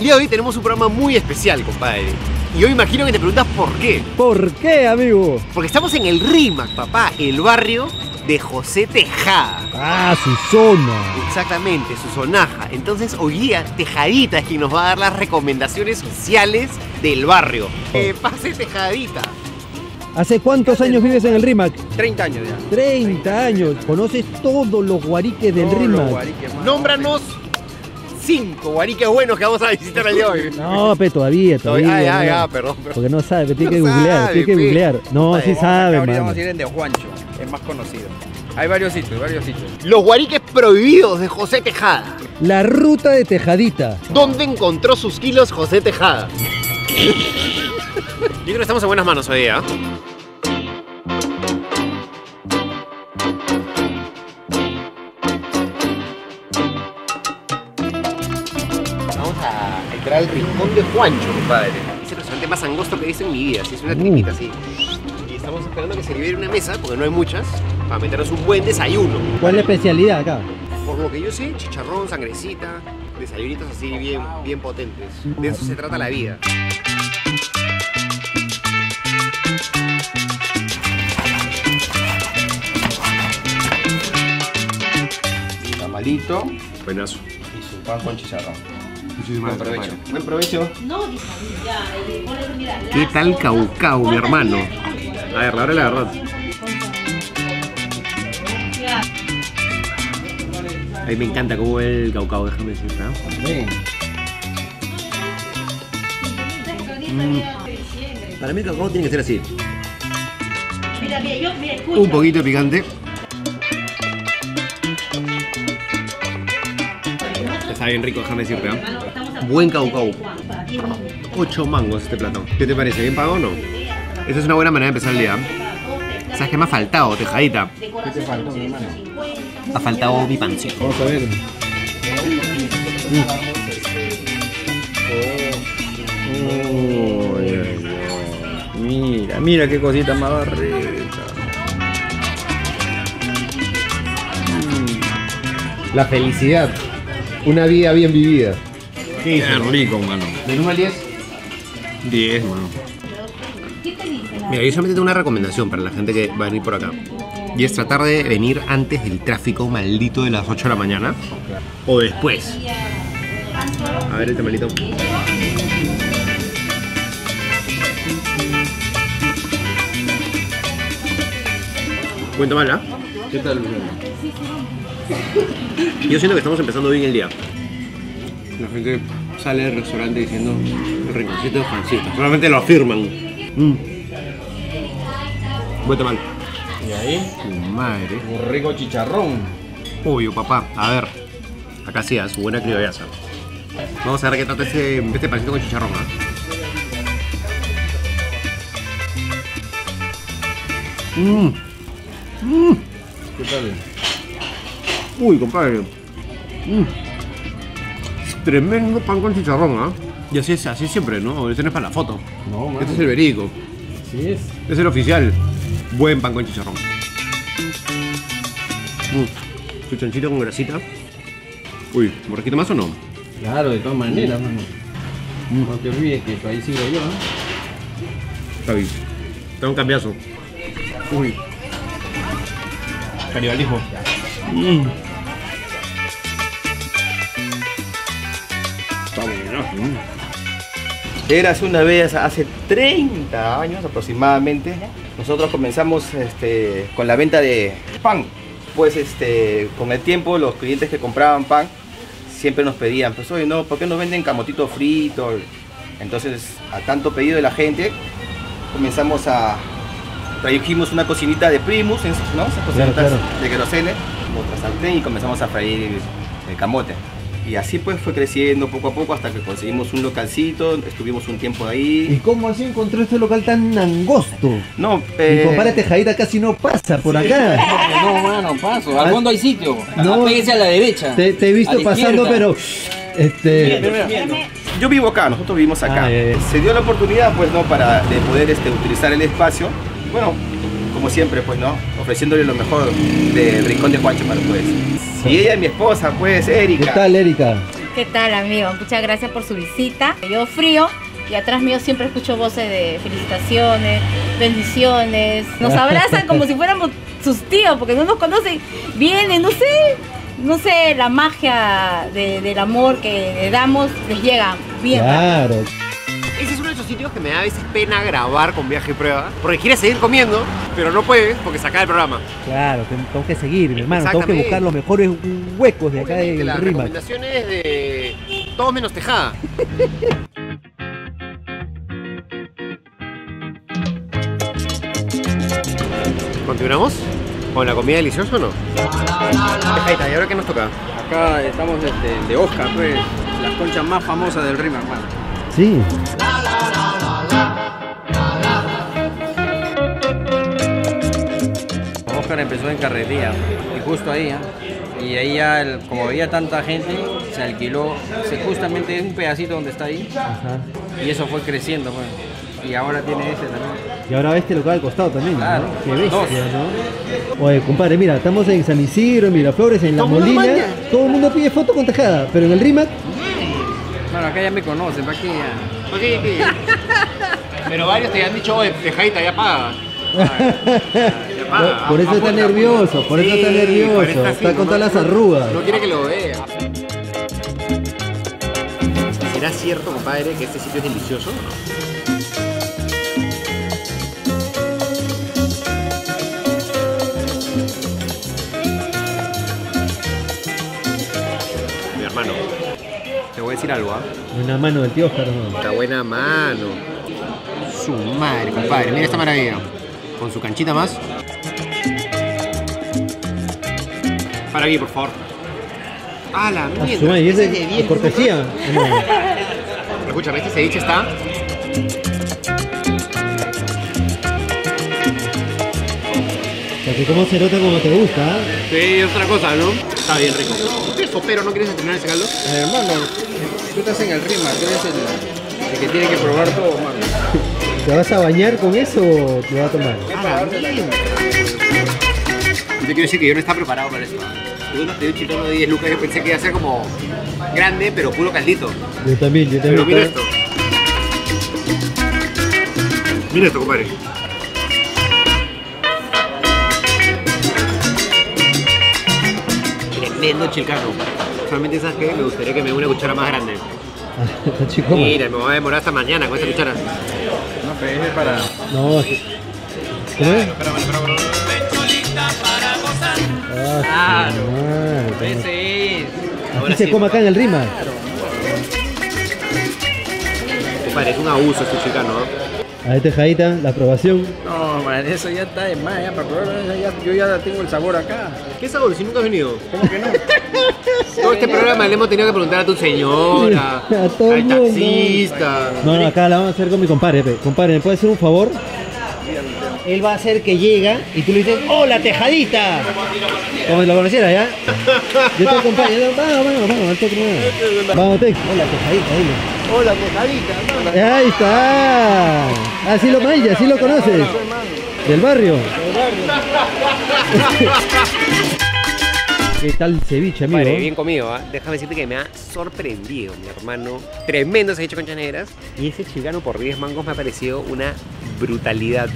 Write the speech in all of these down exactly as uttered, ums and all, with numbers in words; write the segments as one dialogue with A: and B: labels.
A: día de hoy tenemos un programa muy especial, compadre. Y yo imagino que te preguntas por qué.
B: ¿Por qué, amigo?
A: Porque estamos en el RIMAC, papá, el barrio de José Tejada.
B: Ah, su zona.
A: Exactamente, su zonaja. Entonces hoy día Tejadita es quien nos va a dar las recomendaciones sociales del barrio. Que pase Tejadita.
B: ¿Hace cuántos años vives en el RIMAC?
A: treinta años ya.
B: treinta años. ¿Conoces todos los guariques del
A: Todos
B: RIMAC?
A: los guariques, Nómbranos cinco guariques buenos que vamos a visitar el día de hoy.
B: No, pero todavía, todavía.
A: Ah, ya,
B: no.
A: ya, perdón, perdón.
B: Porque no sabe, tiene que
A: No
B: googlear,
A: sabe,
B: tiene que
A: pe.
B: googlear. No,
A: Compadre,
B: sí
A: vamos
B: sabe,
C: Ahorita
B: mano.
C: vamos a ir en de Juancho, es más conocido. Hay varios sitios, varios sitios.
A: Los guariques prohibidos de José Tejada.
B: La ruta de Tejadita.
A: ¿Dónde encontró sus kilos José Tejada? Yo creo que estamos en buenas manos hoy día. Vamos a entrar al rincón de Juancho, compadre. Es el restaurante más angosto que he visto en mi vida. Es una tripita así. Y estamos esperando que se libere una mesa, porque no hay muchas, para meternos un buen desayuno.
B: ¿Cuál es la especialidad acá?
A: Por lo que yo sé, chicharrón, sangrecita, desayunitos así bien, bien potentes. De eso se trata la vida.
C: Tamalito
A: Buenazo.
C: y su pan con chicharrón.
A: Muchísimas
C: Buen provecho.
A: Buen provecho.
D: No, ya, eh, ponle, mira,
A: ¿Qué tal Caucao, mi hermano? A ver, la verdad, la verdad.
D: Ya.
A: A mí me encanta cómo ve el Caucao, déjame decirte. ¿eh? Mm. Para mí el Caucao tiene que ser así.
D: Mira, mira, yo, mira, escucha.
A: Un poquito de picante. Está bien rico, déjame decirte. ¿eh? Buen Caucao. Ocho mangos este plato. ¿Qué te parece? ¿Bien pagado o no? Esa es una buena manera de empezar el día. ¿Sabes qué me ha faltado, Tejadita?
C: ¿Qué te faltó, mi hermano?
A: Ha faltado mi pancito.
B: Vamos a ver.
C: Oh, ay, ay. Mira, mira qué cosita más rica.
A: La felicidad. Una vida bien vivida.
C: Qué rico, mano.
A: ¿Del uno al diez?
C: diez, mano.
A: Mira, yo solamente tengo una recomendación para la gente que va a venir por acá. Y es tratar de venir antes del tráfico maldito de las ocho de la mañana. O después. A ver el tamalito. Buen tamal, ¿ah?
C: ¿Qué tal, Luciano?
A: Yo siento que estamos empezando bien el día. La gente sale del restaurante diciendo el rinconcito de Juancito. Solamente lo afirman. Mm. Buen tamal.
C: Y ahí,
A: Tu madre.
C: un rico chicharrón.
A: Obvio, papá. A ver. Acá sí, a su buena criollaza. Vamos a ver qué trata este, este pancito con chicharrón. ¿Ah? Mmm. Mmm.
C: ¿Qué tal?
A: Uy, compadre. Mm. Es tremendo pan con chicharrón, ¿ah? Y así es, así es siempre, ¿no? Este no es para la foto.
C: No, mano.
A: Este es el verídico.
C: Sí es.
A: Este es el oficial. Buen pan con chicharrón. Mm. Su chanchito con grasita. Uy, ¿un borrajito más o no?
C: Claro, de todas maneras, mano. No te olvides que por ahí sigo yo, ¿no?
A: Está bien. Está un cambiazo. Uy. Canibalismo. Mm. Está bueno.
C: Érase una vez hace treinta años aproximadamente. Nosotros comenzamos este, con la venta de pan. Pues este, con el tiempo los clientes que compraban pan siempre nos pedían, pues oye, no, ¿por qué no venden camotito frito? Entonces, a tanto pedido de la gente, comenzamos a... Trajimos una cocinita de Primus, ¿no? Esas cocinitas
B: Claro, claro.
C: de querosene, otra sartén y comenzamos a freír el camote. Y así pues fue creciendo poco a poco hasta que conseguimos un localcito, estuvimos un tiempo ahí.
B: ¿Y cómo así encontró este local tan angosto?
C: No,
B: Mi
C: eh,
B: compadre Tejadita casi no pasa por acá.
E: No, mano, paso. Al fondo hay sitio.
B: No.
E: Apéguese a la derecha.
B: Te, te he
E: A
B: visto
E: la
B: pasando,
E: izquierda.
B: pero... Este...
C: yo vivo acá, nosotros vivimos acá.
B: Ah, ya, ya.
C: Se dio la oportunidad pues no para de poder este, utilizar el espacio. Bueno, como siempre pues no, ofreciéndole lo mejor del rincón de Juancho para pues. Y ella es mi esposa pues, Erika.
B: ¿Qué tal, Erika?
F: ¿Qué tal, amigo? Muchas gracias por su visita. Yo frío y atrás mío siempre escucho voces de felicitaciones, bendiciones. Nos abrazan como si fuéramos sus tíos porque no nos conocen. Vienen, no sé, no sé, la magia de, del amor que le damos les llega bien.
B: Claro.
A: Ese es uno de esos sitios que me da a veces pena grabar con Viaje y Prueba, porque quieres seguir comiendo, pero no puedes porque se acaba el programa.
B: Claro, tengo que seguir, mi hermano. Tengo que
A: Exactamente.
B: buscar los mejores huecos de acá
A: Obviamente,
B: del
A: las
B: Rimac.
A: recomendaciones de todos menos Tejada. ¿Continuamos? ¿Con la comida deliciosa o no? Tejadita, ¿y ahora qué nos toca?
E: Acá estamos este, de Oscar, pues, las conchas más famosas del Rimac, hermano.
B: Sí.
E: Oscar empezó en carretilla y justo ahí, ¿eh? Y ahí ya, el- como había tanta gente, se alquiló se, justamente un pedacito donde está ahí
B: Ajá.
E: y eso fue creciendo, pues. Y ahora tiene ese también.
B: Y ahora este local al costado también,
E: Claro,
B: ¿no? Qué bestia,
E: dos.
B: ¿no? Oye, compadre, mira, estamos en San Isidro, en Miraflores, en La
A: Todo el mundo
B: Molina.
A: maña.
B: Todo el mundo pide foto con Tejada, pero en el Rimac,
E: Bueno, acá ya me conocen, ¿para qué ya?
A: Ok, ok. Pero varios te han dicho, oye, Tejadita, ya paga.
B: por, por eso está nervioso, por eso está nervioso, está con todas las arrugas.
A: No quiere que lo vea. ¿Será cierto, compadre, que este sitio es delicioso? Mi hermano, te voy a decir algo, ¿ah?
B: Una mano del tío Oscar, ¿no?
A: Esta buena mano. Su madre, compadre. Mira esta maravilla. Con su canchita más. Para aquí, por favor. Ah, la
B: Ah,
A: mierda.
B: su madre, ¿y ese
A: Ese de
B: de
A: diez
B: cortesía? No.
A: minutos. Escúchame, este ceviche está.
B: Porque como se nota como te gusta, ¿ah?
A: Sí, es otra cosa, ¿no? Está bien rico. ¿Tú eres sopero? ¿No quieres entrenar ese caldo?
E: Eh, hermano, tú estás en el Rimac, tú eres el, el que tiene que probar todo, hermano.
B: ¿Te vas a bañar con eso o te vas a tomar?
A: Ah, la mierda. Yo te quiero decir que yo no estaba preparado para eso. Yo cuando pedí un chileno de diez lucas, yo pensé que iba a ser como grande, pero puro caldito.
B: Yo también, yo
A: Pero
B: también.
A: mira
B: estaba-
A: esto. Mira esto, compadre. Tremendo chilcano. Solamente, ¿sabes qué? Me gustaría que me dé una cuchara más grande.
B: Ah, está chico.
A: Mira, me voy a demorar hasta mañana con esta cuchara.
E: No, pero ese es para...
B: No, es que- ¿cómo es? Ah, su madre,
E: Ese es.
B: Aquí se come acá en el Rimac.
A: Compadre, es un abuso este chilcano, ¿no?
B: A ver, Tejadita, la aprobación.
E: No, man, eso ya está de más, ya para probar, ya- yo ya tengo el sabor acá.
A: ¿Qué sabor? Si nunca has venido.
E: ¿Cómo que no?
A: Todo este programa le hemos tenido que preguntar a tu señora,
B: A todo
A: al
B: el mundo.
A: taxista.
B: No, no, acá la vamos a hacer con mi compadre. pe. Compadre, ¿me puede hacer un favor? Él va a hacer que llega y tú le dices, ¡hola, Tejadita! Como si lo conociera, ¿ya? Yo te acompaño. Vamos, vamos, vamos, al toque nuevo. Vamos, Tex. Hola, Tejadita, dile.
A: Hola, Tejadita, hermano.
B: Ahí está. Así lo mancha, así lo conoces. Del barrio. ¿Qué tal el ceviche, amigo?
A: Compadre, bien comido, ¿ah? Déjame decirte que me ha sorprendido, mi hermano. Tremendo ceviche con conchas negras. Y ese chilcano por diez mangos me ha parecido una brutalidad.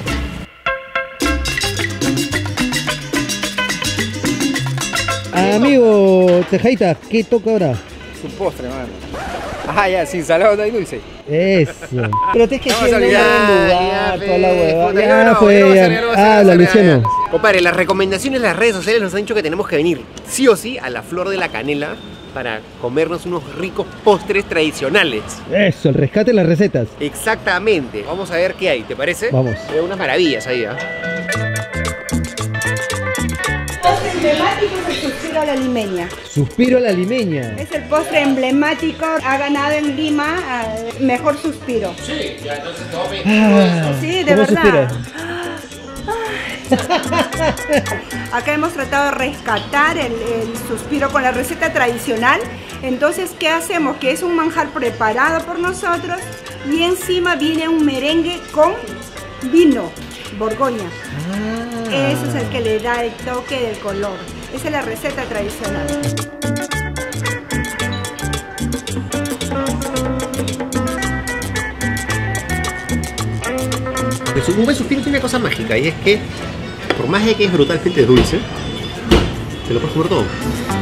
B: Amigo Tejadita, ¿qué toca ahora?
E: Su postre, mano. Ah, ya, sin salado no hay dulce.
B: Eso. Pero te es que
E: Vamos a
B: siendo
E: olvidar,
B: un
A: ya,
B: lugar, toda la
A: fe,
B: huevada.
A: puta,
B: Ya,
A: ya no,
B: pues,
A: ya no,
B: ya.
A: ya no, ya no, ya
B: Habla,
A: no, ya
B: Luciano.
A: no. Compadre, las recomendaciones en las redes sociales nos han dicho que tenemos que venir sí o sí a la Flor de la Canela para comernos unos ricos postres tradicionales.
B: Eso, el rescate de las recetas.
A: Exactamente. Vamos a ver qué hay, ¿te parece?
B: Vamos.
A: Hay unas maravillas ahí, ¿ah?
G: postre emblemático es el suspiro a la limeña.
B: Suspiro a la limeña.
G: Es el postre emblemático, ha ganado en Lima eh, mejor suspiro.
A: Sí, ya entonces todo me...
B: Ah,
G: Sí, de
B: ¿cómo
G: verdad.
B: suspira?
G: Acá hemos tratado de rescatar el, el suspiro con la receta tradicional. Entonces, ¿qué hacemos? Que es un manjar preparado por nosotros y encima viene un merengue con vino, Borgoña.
B: Ah.
G: Eso es el que le da el toque del color. Esa es la receta tradicional.
A: su- un buen suspiro tiene una cosa mágica y es que, por más de que es brutalmente dulce, te lo puedes comer todo.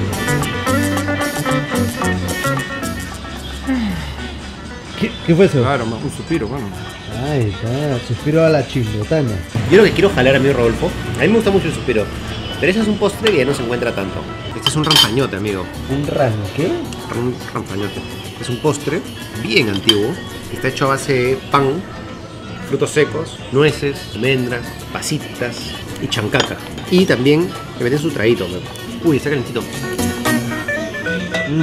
B: ¿Qué, qué fue eso?
E: Claro, un suspiro, bueno.
B: Ahí está, suspiro a la chimbotana.
A: Yo lo que quiero jalar a mí, Rodolfo, a mí me gusta mucho el suspiro, pero ese es un postre que ya no se encuentra tanto. Este es un rampañote, amigo.
B: ¿Un rano qué?
A: Un rampañote. Es un postre bien antiguo, que está hecho a base de pan, frutos secos, nueces, almendras, pasitas y chancaca. Y también le meten su traguito. ¿No? Uy, está calentito. Mm.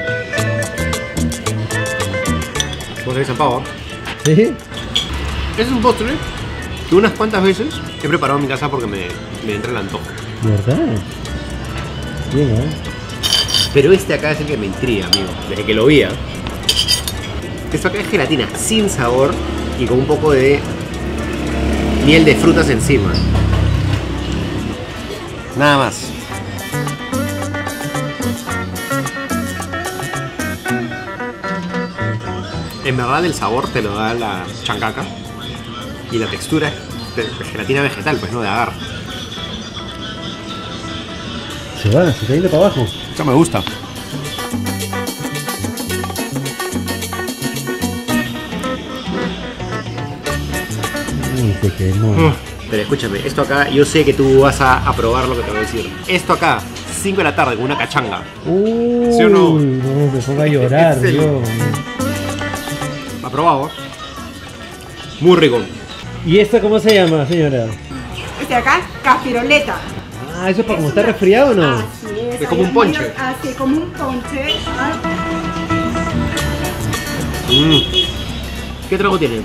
A: Vos sabés, San Pau, ¿eh?
B: ¿Sí?
A: Ese es un postre que unas cuantas veces he preparado en mi casa porque me, me entra el antojo.
B: ¿Verdad? Bien, ¿eh?
A: Pero este acá es el que me intriga, amigo. Desde que lo vi. ¿eh? Esto acá es gelatina sin sabor y con un poco de miel de frutas encima. Nada más. En verdad el sabor te lo da la chancaca y la textura es de de gelatina vegetal, pues no de agar.
B: Se va, se está yendo para abajo.
A: Eso me gusta.
B: Uy, te quemó.
A: Mm. Pero escúchame, esto acá, yo sé que tú vas a aprobar lo que te voy a decir. Esto acá, cinco de la tarde con una cachanga.
B: Uy,
A: ¿Sí o no?
B: no me ponga a llorar,
A: Es el-
B: Dios.
A: Aprobado. Muy rico.
B: ¿Y esta cómo se llama, señora?
G: Este acá, caspiroleta.
B: Ah, ¿eso es para como está resfriado o no?
G: Así es.
A: Es como
G: hay
A: un ponche.
G: niños- Así, como un ponche. Ah,
A: Mm. ¿Qué trago tiene?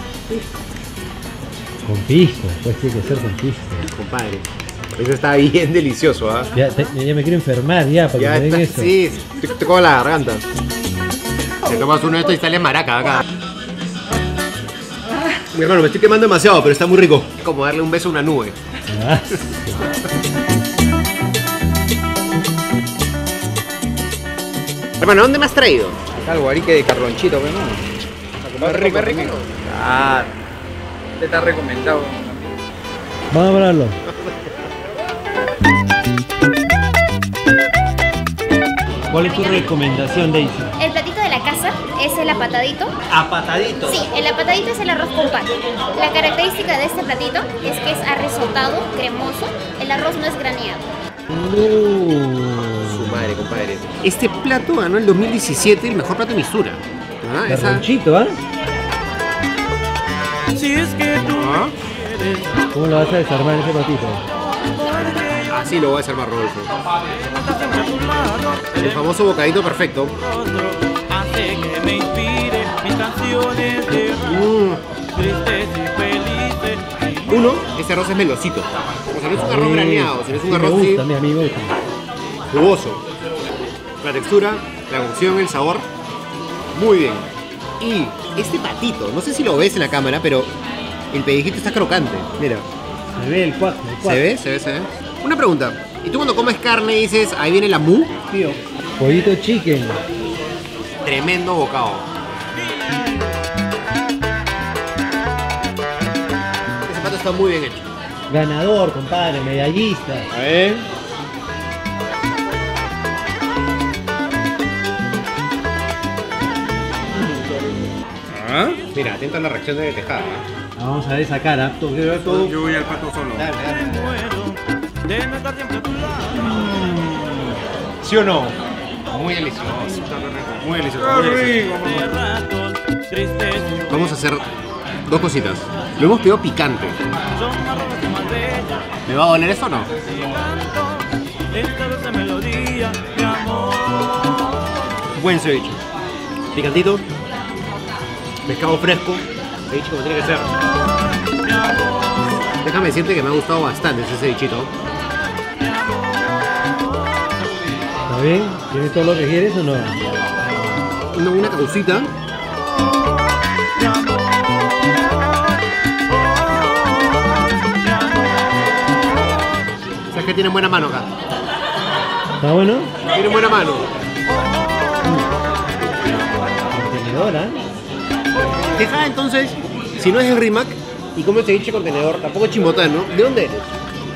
B: Con pisco, pues tiene que ser con pisco.
A: Compadre. Eso está bien delicioso, ¿ah?
B: Ya, te- ya me quiero enfermar ya para
A: Ya
B: que me den
A: está,
B: eso.
A: sí, te, te cojo la garganta. Te tomas uno de estos y sale maraca acá. Mi hermano, me estoy quemando demasiado, pero está muy rico. Es como darle un beso a una nube.
B: Ah,
A: Hermano, ¿dónde me has traído?
E: Acá el guarique de Carlonchito, pues, ¿no?
A: Muy rico, rico.
E: Ah, te está recomendado.
B: vamos a hablarlo. ¿Cuál es tu recomendación, Daisy?
H: El platito de la casa es el apatadito.
B: Apatadito.
H: Sí, el apatadito es el arroz con pan. La característica de este platito es que es arrisotado, cremoso. El arroz no es graneado.
A: Su madre, compadre. Este plato ganó el dos mil diecisiete el mejor plato de Mistura. ¿Ah? Esa-
B: Carlonchito, ¿ah?
A: ¿Ah?
B: ¿Cómo lo vas a desarmar ese patito?
A: Así lo voy a hacer más Rodolfo. El famoso bocadito perfecto.
I: Hace que me inspire mis canciones de
A: Mm.
I: tristes y felices.
A: Uno, ese arroz es melosito. O sea, no es un arroz
B: Sí,
A: graneado, sino es un
B: sí,
A: arroz
B: me
A: así,
B: gusta, mi amigo.
A: jugoso. La textura, la cocción, el sabor, muy bien. Y este patito, no sé si lo ves en la cámara, pero el pellejito está crocante. Mira,
B: Se ve el cuac, el cuac.
A: ¿se ve? ¿Se ve? ¿Se ve? Una pregunta. ¿Y tú cuando comes carne dices, ahí viene la mu?
B: Tío. Pollito chicken.
A: Tremendo bocado. Ese pato está muy bien hecho.
B: Ganador, compadre, medallista.
A: A ver. ¿Ah? Mira, atenta a la reacción de Tejada.
B: Vamos a ver esa cara. Todo, todo.
E: Yo voy al pato solo.
A: Dale, dale.
I: Muero de no estar siempre a tu lado.
A: ¿Sí o no? Muy delicioso. Muy delicioso. Muy delicioso.
I: De ratos tristes y
A: Vamos a hacer dos cositas. Lo hemos pedido picante.
I: son más rojas y más bellas.
A: ¿Me va a doler eso o no?
I: Canto esta dulce melodía, mi amor.
A: Buen ceviche. Picantito. Pescado fresco. Ceviche como tiene que ser. Déjame decirte que me ha gustado bastante ese cevichito.
B: ¿Está bien? ¿Tienes todo lo que quieres o no?
A: Una, una caucita. ¿Sabes que tienen buena mano acá?
B: ¿Está bueno?
A: Tienen buena mano.
B: Contenedora.
A: Deja entonces, si no es el Rimac, y come ceviche con tenedor. Tampoco es Chimbotán, ¿no? ¿De dónde eres?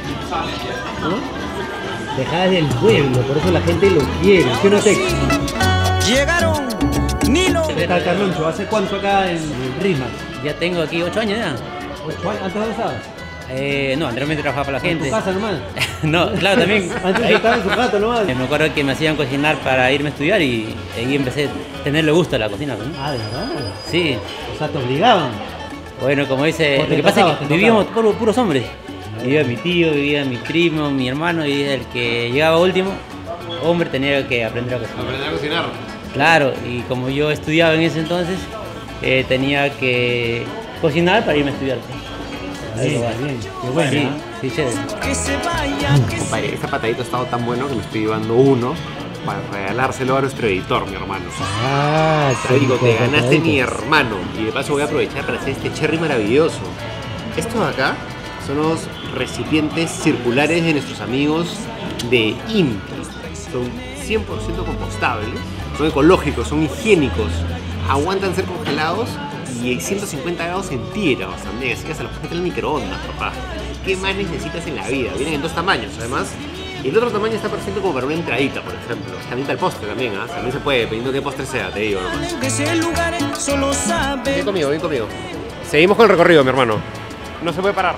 B: ¿No? Tejadas del pueblo, por eso la gente lo quiere. ¿Qué no te...
I: Llegaron Nilo.
B: Está Carloncho, ¿hace cuánto acá en Rima?
J: Ya tengo aquí ocho años ya.
B: ¿Ocho años? ¿Antes dónde estabas?
J: Eh, no, anteriormente trabajaba para la gente.
B: ¿En tu casa nomás?
J: No, claro, también.
B: Antes estaba en su casa nomás.
J: Me acuerdo que me hacían cocinar para irme a estudiar y ahí empecé a tenerle gusto a la cocina, ¿no?
B: Ah, ¿de verdad?
J: Sí.
B: O sea, te obligaban.
J: Bueno, como dice, lo que pasa es que vivíamos puros, puros hombres. Vivía mi tío, vivía mi primo, mi hermano, y el que llegaba último, hombre, tenía que aprender a cocinar.
A: Aprender a cocinar.
J: Claro, y como yo estudiaba en ese entonces, eh, tenía que cocinar para irme a estudiar.
B: Bien, bien, qué bueno.
J: Sí,
B: ¿eh?
J: sí, chévere.
I: Que se vaya, que se
A: Compadre, este patadito ha estado tan bueno que me estoy llevando uno para regalárselo a nuestro editor, mi hermano.
B: Ah,
A: Te digo, te
B: qué
A: ganaste
B: rico.
A: mi hermano. Y de paso voy a aprovechar para hacer este cherry maravilloso. Estos de acá son los recipientes circulares de nuestros amigos de Impi. Son cien por ciento compostables, son ecológicos, son higiénicos, aguantan ser congelados y ciento cincuenta grados centígrados también, así que se los puedes meter en el microondas, papá. ¿Qué más necesitas en la vida? Vienen en dos tamaños, además. Y el otro tamaño está perfecto como para una entradita, por ejemplo. También para el postre también, ¿ah? También se puede, dependiendo de qué postre sea, te digo, hermano.
I: de ese lugar solo sabe.
A: Ven conmigo, ven conmigo. Seguimos con el recorrido, mi hermano. No se puede parar.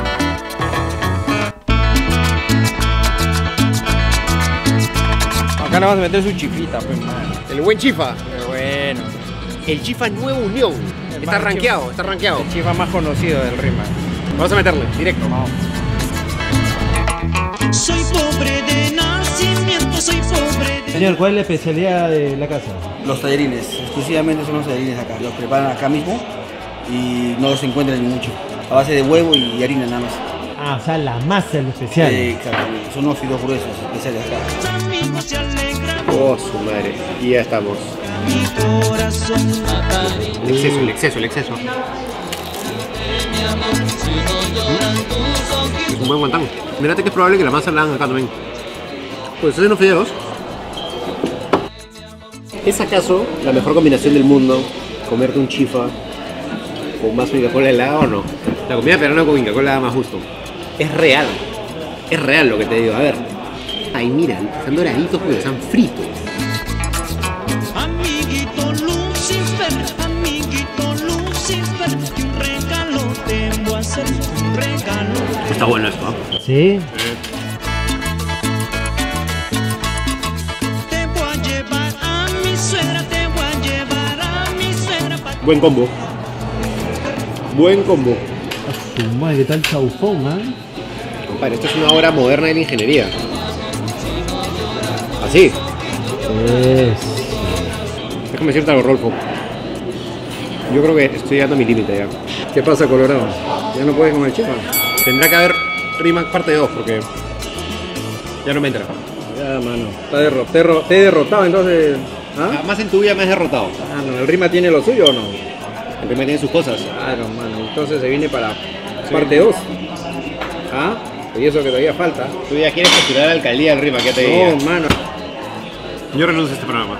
E: Acá le vamos a meter su chifita, pues, man.
A: El buen chifa.
E: Qué bueno.
A: El chifa Nueva Unión.
E: El
A: Está
E: más
A: rankeado, está rankeado.
E: El chifa más conocido del Rima.
A: Vamos a meterle, directo.
E: Vamos.
I: Soy pobre de nacimiento, soy pobre de...
B: Señor, ¿cuál es la especialidad de la casa?
K: Los tallarines, exclusivamente son los tallarines acá. Los preparan acá mismo y no los encuentran mucho. A base de huevo y harina nada más.
B: Ah, o sea, la masa es lo especial.
K: Sí, exactamente. Son unos fideos gruesos especiales acá.
I: amigos se alegran.
A: Oh, su madre. Y ya estamos.
I: Mi corazón.
A: El exceso, el exceso, el exceso. Es un buen guantán. Mírate que es probable que la masa la hagan acá también. Pues hacen unos fideos. ¿Es acaso la mejor combinación del mundo comerte un chifa con un vaso de Coca-Cola helada o no? La comida peruana con Coca-Cola da más justo. Es real. Es real lo que te digo. A ver. Ay, mira, están doraditos porque están fritos.
I: Amiguito Lucifer, amiguito Lucifer, que un regalo te voy a hacer, un regalo.
A: Está bueno esto, ¿eh?
B: ¿Sí?
I: Te voy a llevar a mi suegra, te voy a llevar a mi suegra. pa-
A: Buen combo. Buen combo.
B: A su madre, ¿qué tal chaufón, ah?
A: Compadre, esto es una obra moderna de la ingeniería. Así.
B: Es...
A: Déjame decirte algo, Rolfo. Yo creo que estoy llegando a mi límite ya. ¿Qué pasa, Colorado? ¿Ya no puedes comer chifa? Tendrá que haber Rima parte dos porque ya no me entra.
E: Ya, mano. Está derro te, derro te he derrotado, entonces. ¿Ah?
A: Jamás en tu vida me has derrotado.
E: Ah, no. ¿El Rima tiene lo suyo o no?
A: El Rima tiene sus cosas.
E: Claro, mano. Entonces se viene para parte dos. ¿Ah? Y eso que todavía falta.
A: Tú ya quieres postular a la alcaldía del Rima, ¿qué te digo?
E: No, mano.
A: Yo renuncio a este programa.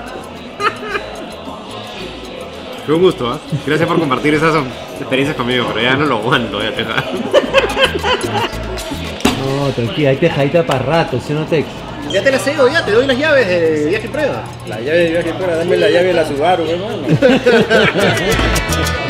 A: Fue un gusto, ¿eh? Gracias por compartir esas experiencias conmigo, pero ya no lo aguanto, ya te
B: No, tranquila, hay tejadita para rato, ¿sí o no, Tex?
A: Ya te las cedo, ya te doy las llaves de viaje en prueba.
E: La llave de viaje fuera, dame la llave de la Subaru, hermano.